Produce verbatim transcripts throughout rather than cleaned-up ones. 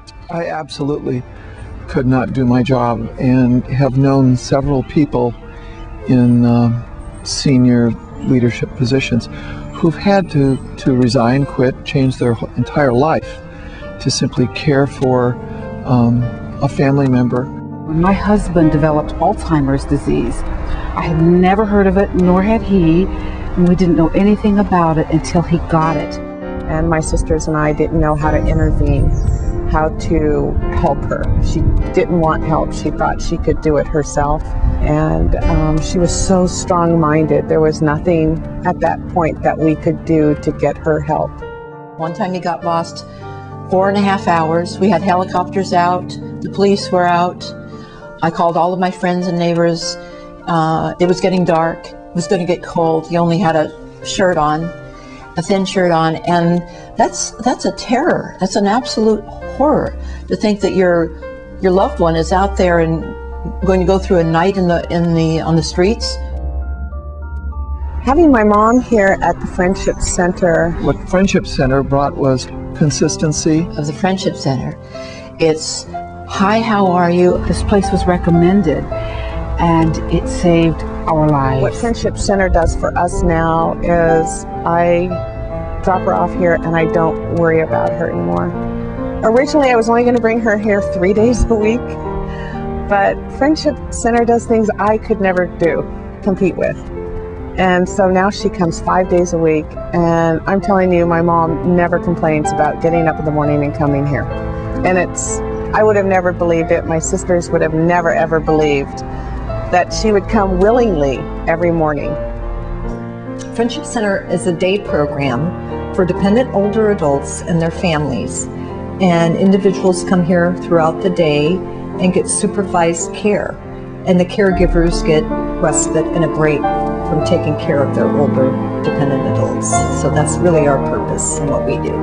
I absolutely could not do my job, and have known several people in uh, senior leadership positions who've had to, to resign, quit, change their entire life to simply care for um, a family member. When my husband developed Alzheimer's disease, I had never heard of it, nor had he, and we didn't know anything about it until he got it. And my sisters and I didn't know how to intervene, how to help her. She didn't want help. She thought she could do it herself. And um, she was so strong-minded. There was nothing at that point that we could do to get her help. One time he got lost four and a half hours. We had helicopters out. The police were out. I called all of my friends and neighbors. Uh, it was getting dark. It was going to get cold. He only had a shirt on, a thin shirt on, and that's that's a terror. That's an absolute horror to think that your your loved one is out there and going to go through a night in the in the on the streets. Having my mom here at the Friendship Center. What Friendship Center brought was consistency. Of the Friendship Center, it's hi, how are you? This place was recommended, and it saved our lives. What Friendship Center does for us now is I drop her off here and I don't worry about her anymore. Originally, I was only going to bring her here three days a week, but Friendship Center does things I could never do, compete with. And so now she comes five days a week, and I'm telling you, my mom never complains about getting up in the morning and coming here. And it's, I would have never believed it. My sisters would have never ever believed that she would come willingly every morning. Friendship Center is a day program for dependent older adults and their families. And individuals come here throughout the day and get supervised care. And the caregivers get respite and a break from taking care of their older dependent adults. So that's really our purpose in what we do.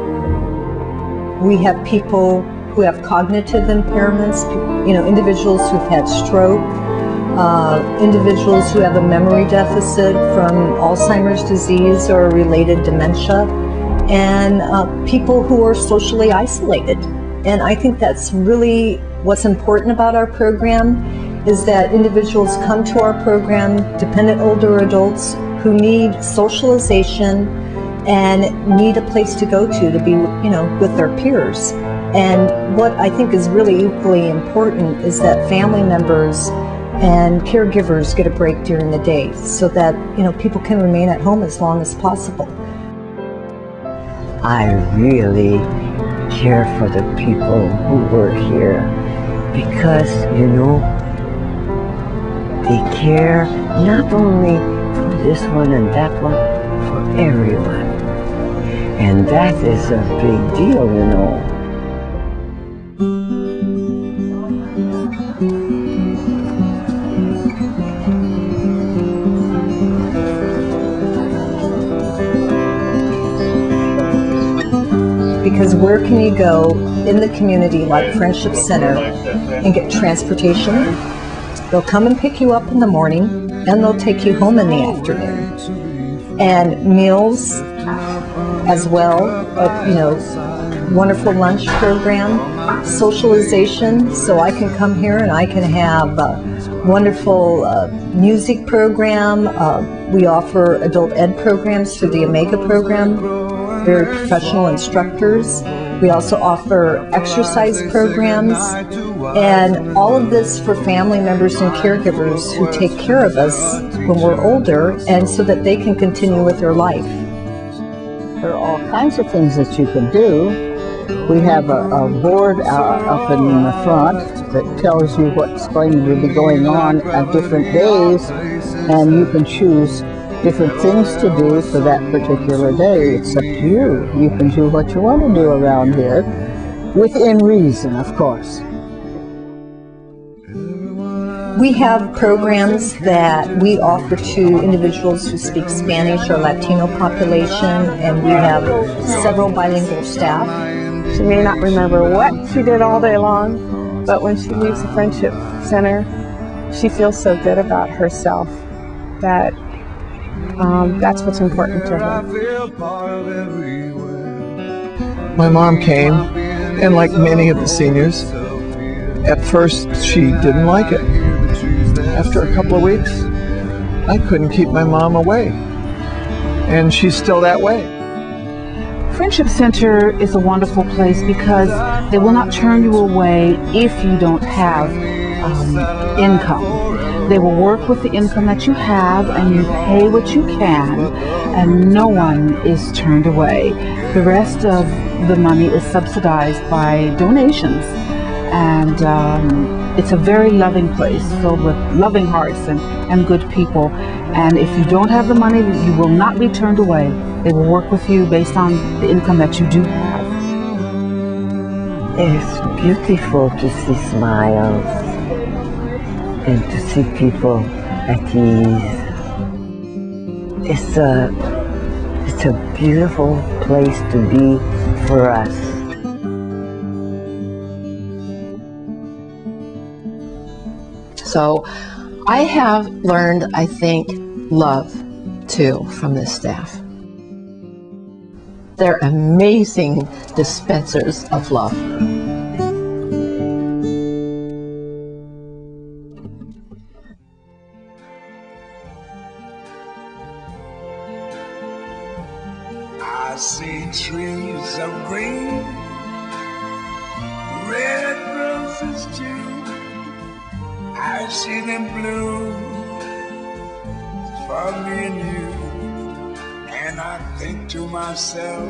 We have people who have cognitive impairments, you know, individuals who've had stroke, uh, individuals who have a memory deficit from Alzheimer's disease or related dementia, and uh, people who are socially isolated. And I think that's really what's important about our program, is that individuals come to our program, dependent older adults who need socialization and need a place to go to to be, you know, with their peers. And what I think is really equally important is that family members and caregivers get a break during the day so that, you know, people can remain at home as long as possible. I really care for the people who work here because, you know, they care not only for this one and that one, for everyone. And that is a big deal, you know. Because where can you go in the community like Friendship Center and get transportation? They'll come and pick you up in the morning, and they'll take you home in the afternoon. And meals as well, a, you know, wonderful lunch program, socialization, so I can come here and I can have a wonderful uh, music program. Uh, we offer adult ed programs through the Omega program, very professional instructors. We also offer exercise programs, and all of this for family members and caregivers who take care of us when we're older, and so that they can continue with their life. There are all kinds of things that you can do. We have a, a board uh, up in the front that tells you what's going to be going on at different days, and you can choose different things to do for that particular day. It's up to you. You can do what you want to do around here, within reason, of course. We have programs that we offer to individuals who speak Spanish or Latino population, and we have several bilingual staff. She may not remember what she did all day long, but when she leaves the Friendship Center, she feels so good about herself that um, that's what's important to her. My mom came And like many of the seniors, at first she didn't like it. After a couple of weeks, I couldn't keep my mom away. And she's still that way. Friendship Center is a wonderful place because they will not turn you away if you don't have um, income. They will work with the income that you have and you pay what you can, and no one is turned away. The rest of the money is subsidized by donations, and um, it's a very loving place filled with loving hearts and, and good people. And if you don't have the money, you will not be turned away. They will work with you based on the income that you do have. It's beautiful to see smiles and to see people at ease. It's a, it's a beautiful place to be for us. So I have learned, I think, love too from this staff. They're amazing dispensers of love. I see trees of green, red roses too. I see them bloom for me and you. And I think to myself,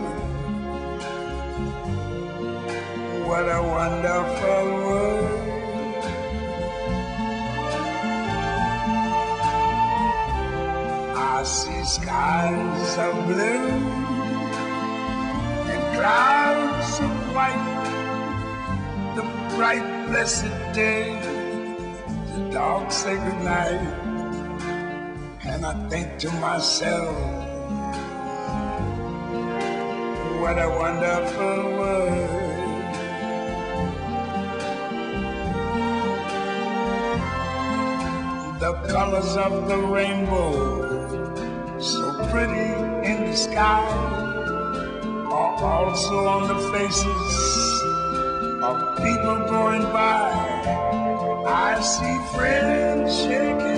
what a wonderful world. I see skies of blue and clouds of white, the bright blessed day, the dark sacred night. And I think to myself, what a wonderful world. The colors of the rainbow, so pretty in the sky, are also on the faces of people going by. I see friends shaking